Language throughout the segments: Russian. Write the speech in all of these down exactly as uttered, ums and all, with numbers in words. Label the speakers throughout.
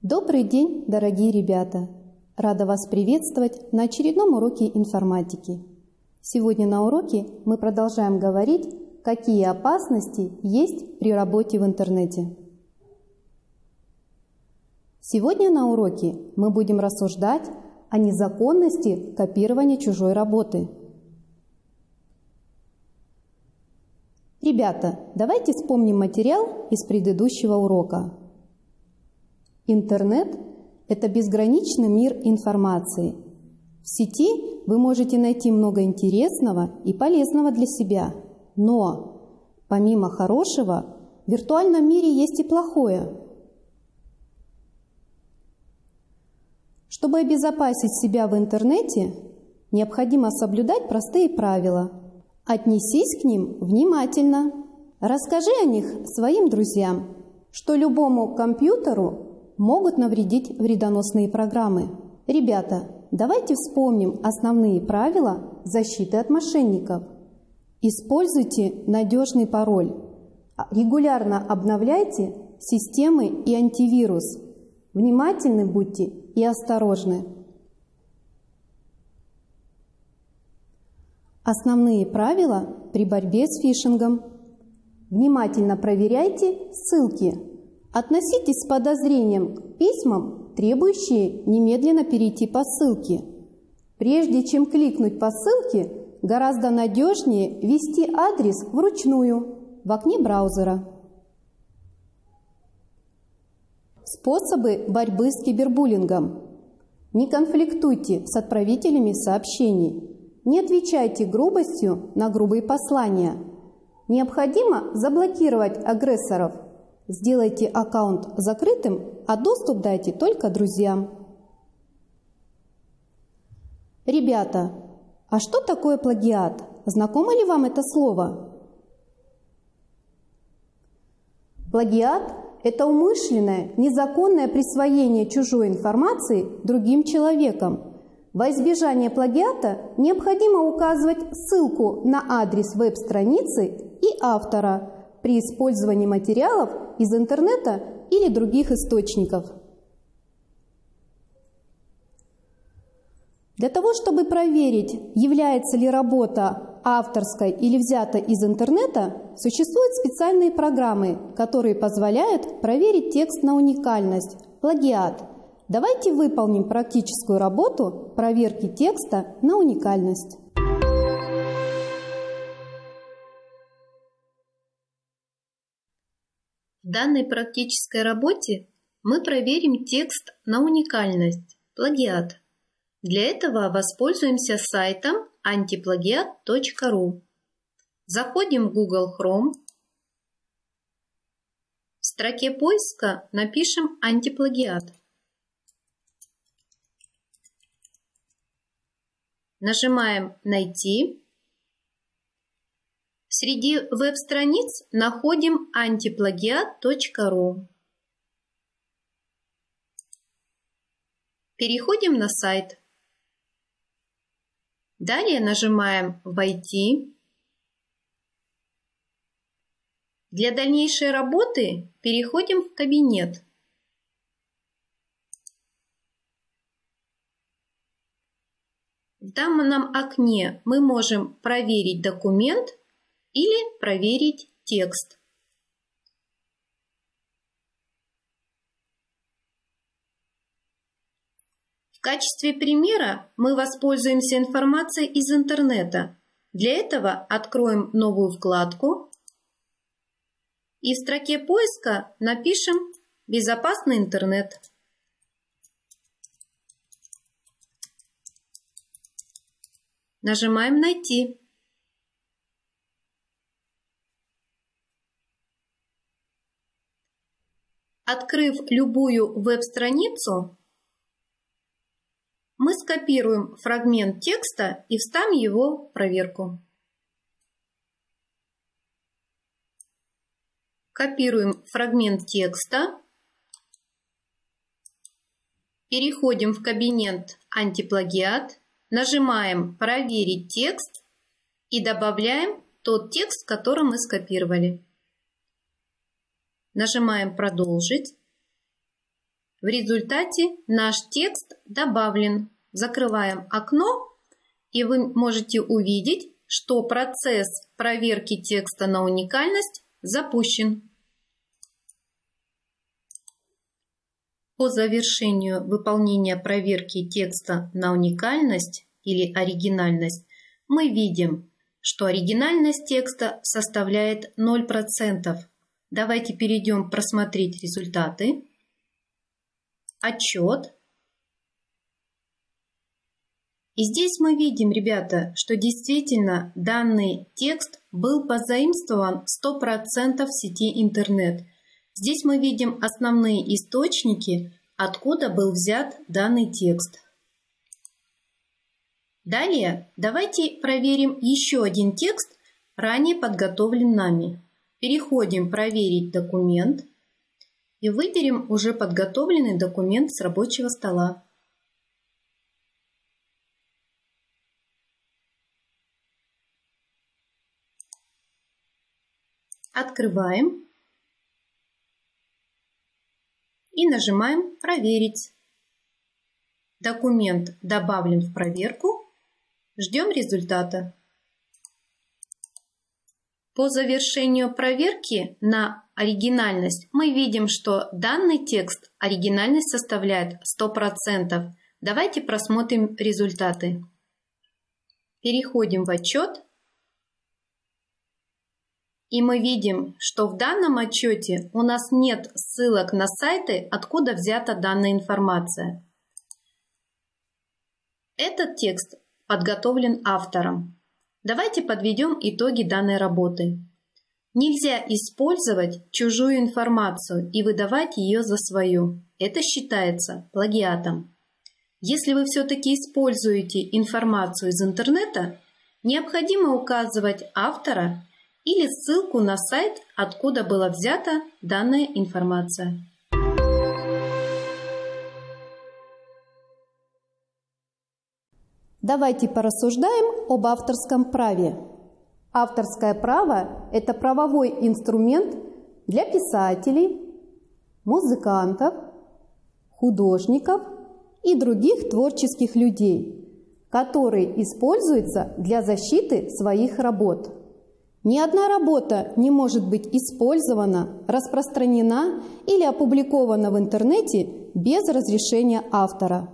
Speaker 1: Добрый день, дорогие ребята! Рада вас приветствовать на очередном уроке информатики. Сегодня на уроке мы продолжаем говорить, какие опасности есть при работе в интернете. Сегодня на уроке мы будем рассуждать о незаконности копирования чужой работы. Ребята, давайте вспомним материал из предыдущего урока. Интернет – это безграничный мир информации. В сети вы можете найти много интересного и полезного для себя. Но помимо хорошего, в виртуальном мире есть и плохое. Чтобы обезопасить себя в интернете, необходимо соблюдать простые правила. Отнесись к ним внимательно. Расскажи о них своим друзьям, что любому компьютеру могут навредить вредоносные программы. Ребята, давайте вспомним основные правила защиты от мошенников. Используйте надежный пароль. Регулярно обновляйте системы и антивирус. Внимательны будьте и осторожны. Основные правила при борьбе с фишингом. Внимательно проверяйте ссылки. Относитесь с подозрением к письмам, требующие немедленно перейти по ссылке. Прежде чем кликнуть по ссылке, гораздо надежнее ввести адрес вручную в окне браузера. Способы борьбы с кибербуллингом. Не конфликтуйте с отправителями сообщений. Не отвечайте грубостью на грубые послания. Необходимо заблокировать агрессоров. Сделайте аккаунт закрытым, а доступ дайте только друзьям. Ребята, а что такое плагиат? Знакомо ли вам это слово? Плагиат – это умышленное, незаконное присвоение чужой информации другим человеком. Во избежание плагиата необходимо указывать ссылку на адрес веб-страницы и автора при использовании материалов из интернета или других источников. Для того, чтобы проверить, является ли работа авторской или взята из интернета, существуют специальные программы, которые позволяют проверить текст на уникальность, плагиат. Давайте выполним практическую работу проверки текста на уникальность. В данной практической работе мы проверим текст на уникальность, плагиат. Для этого воспользуемся сайтом антиплагиат точка ру. Заходим в Google Chrome. В строке поиска напишем антиплагиат. Нажимаем «Найти». Среди веб-страниц находим антиплагиат точка ру. Переходим на сайт. Далее нажимаем «Войти». Для дальнейшей работы переходим в кабинет. В данном окне мы можем проверить документ или проверить текст. В качестве примера мы воспользуемся информацией из интернета. Для этого откроем новую вкладку и в строке поиска напишем «Безопасный интернет». Нажимаем «Найти». Открыв любую веб-страницу, мы скопируем фрагмент текста и вставим его в проверку. Копируем фрагмент текста, переходим в кабинет «Антиплагиат», нажимаем «Проверить текст» и добавляем тот текст, который мы скопировали. Нажимаем «Продолжить». В результате наш текст добавлен. Закрываем окно, и вы можете увидеть, что процесс проверки текста на уникальность запущен. По завершению выполнения проверки текста на уникальность или оригинальность мы видим, что оригинальность текста составляет ноль процентов. Давайте перейдем просмотреть результаты. Отчет. И здесь мы видим, ребята, что действительно данный текст был позаимствован сто процентов в сети интернет. Здесь мы видим основные источники, откуда был взят данный текст. Далее давайте проверим еще один текст, ранее подготовлен нами. Переходим «Проверить документ» и выберем уже подготовленный документ с рабочего стола. Открываем и нажимаем «Проверить». Документ добавлен в проверку. Ждем результата. По завершению проверки на оригинальность мы видим, что данный текст оригинальность составляет сто процентов. Давайте просмотрим результаты. Переходим в отчет. И мы видим, что в данном отчете у нас нет ссылок на сайты, откуда взята данная информация. Этот текст подготовлен автором. Давайте подведем итоги данной работы. Нельзя использовать чужую информацию и выдавать ее за свою. Это считается плагиатом. Если вы все-таки используете информацию из интернета, необходимо указывать автора или ссылку на сайт, откуда была взята данная информация. Давайте порассуждаем об авторском праве. Авторское право – это правовой инструмент для писателей, музыкантов, художников и других творческих людей, который используется для защиты своих работ. Ни одна работа не может быть использована, распространена или опубликована в интернете без разрешения автора.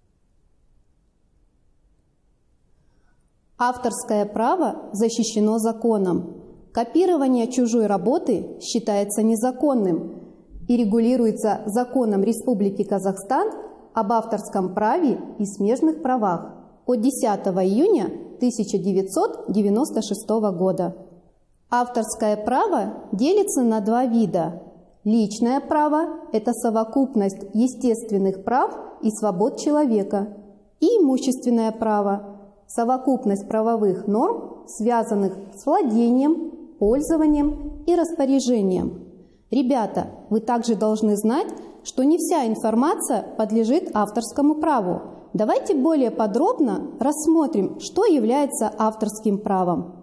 Speaker 1: Авторское право защищено законом. Копирование чужой работы считается незаконным и регулируется Законом Республики Казахстан об авторском праве и смежных правах от десятого июня тысяча девятьсот девяносто шестого года. Авторское право делится на два вида. Личное право – это совокупность естественных прав и свобод человека, и имущественное право – совокупность правовых норм, связанных с владением, пользованием и распоряжением. Ребята, вы также должны знать, что не вся информация подлежит авторскому праву. Давайте более подробно рассмотрим, что является авторским правом.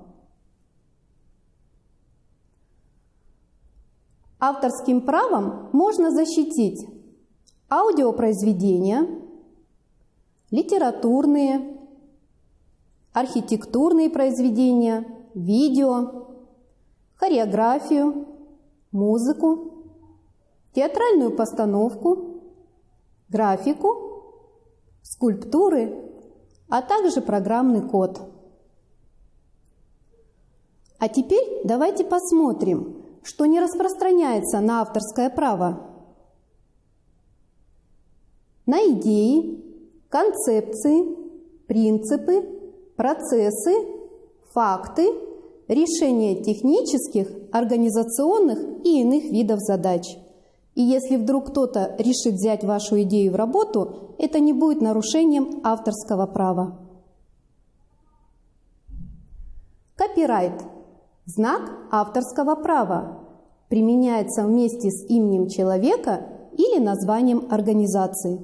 Speaker 1: Авторским правом можно защитить аудиопроизведения, литературные, архитектурные произведения, видео, хореографию, музыку, театральную постановку, графику, скульптуры, а также программный код. А теперь давайте посмотрим, что не распространяется на авторское право. На идеи, концепции, принципы, процессы, факты, решения технических, организационных и иных видов задач. И если вдруг кто-то решит взять вашу идею в работу, это не будет нарушением авторского права. Копирайт – знак авторского права. Применяется вместе с именем человека или названием организации.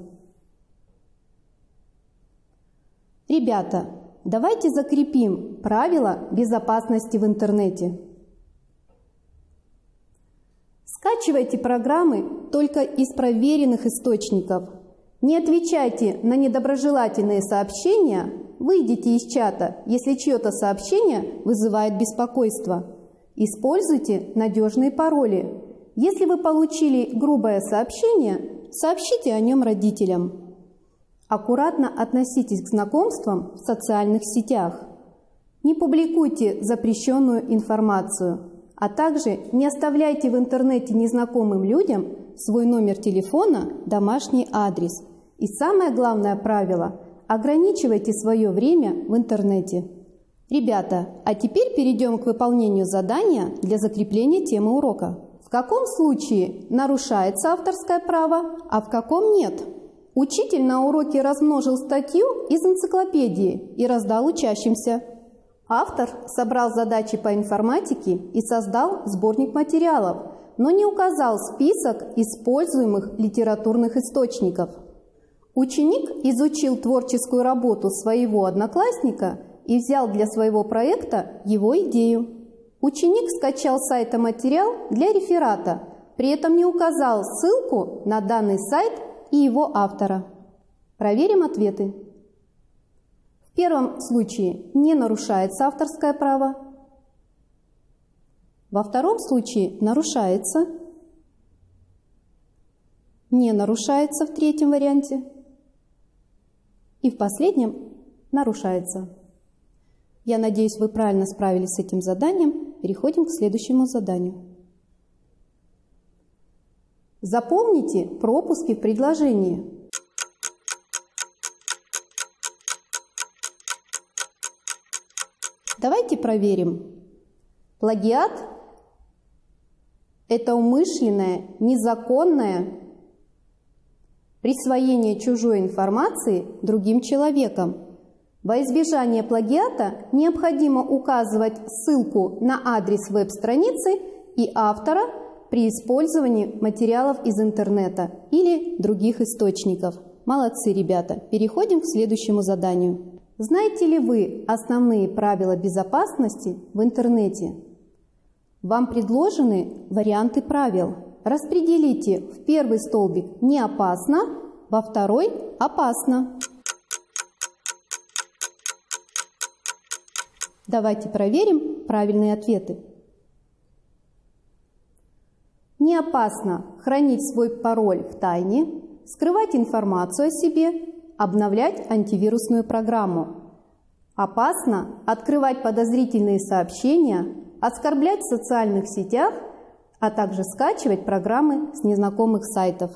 Speaker 1: Ребята, давайте закрепим правила безопасности в интернете. С Скачивайте программы только из проверенных источников. Не отвечайте на недоброжелательные сообщения, выйдите из чата, если чье-то сообщение вызывает беспокойство. Используйте надежные пароли. Если вы получили грубое сообщение, сообщите о нем родителям. Аккуратно относитесь к знакомствам в социальных сетях. Не публикуйте запрещенную информацию, а также не оставляйте в интернете незнакомым людям свой номер телефона, домашний адрес. И самое главное правило – ограничивайте свое время в интернете. Ребята, а теперь перейдем к выполнению задания для закрепления темы урока. В каком случае нарушается авторское право, а в каком нет? Учитель на уроке размножил статью из энциклопедии и раздал учащимся. Автор собрал задачи по информатике и создал сборник материалов, но не указал список используемых литературных источников. Ученик изучил творческую работу своего одноклассника и взял для своего проекта его идею. Ученик скачал с сайта материал для реферата, при этом не указал ссылку на данный сайт и его автора. Проверим ответы. В первом случае не нарушается авторское право. Во втором случае нарушается. Не нарушается в третьем варианте. И в последнем нарушается. Я надеюсь, вы правильно справились с этим заданием. Переходим к следующему заданию. Запомните пропуски в предложении. Давайте проверим. Плагиат – это умышленное, незаконное присвоение чужой информации другим человеком. Во избежание плагиата необходимо указывать ссылку на адрес веб-страницы и автора при использовании материалов из интернета или других источников. Молодцы, ребята! Переходим к следующему заданию. Знаете ли вы основные правила безопасности в интернете? Вам предложены варианты правил. Распределите в первый столбик «не опасно», во второй «опасно». Давайте проверим правильные ответы. Не опасно хранить свой пароль в тайне, скрывать информацию о себе, обновлять антивирусную программу. Опасно открывать подозрительные сообщения, оскорблять в социальных сетях, а также скачивать программы с незнакомых сайтов.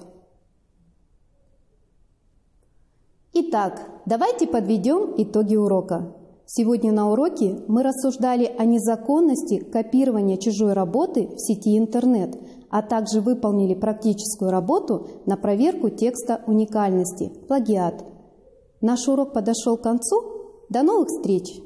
Speaker 1: Итак, давайте подведем итоги урока. Сегодня на уроке мы рассуждали о незаконности копирования чужой работы в сети интернет, а также выполнили практическую работу на проверку текста уникальности – плагиат. Наш урок подошел к концу. До новых встреч!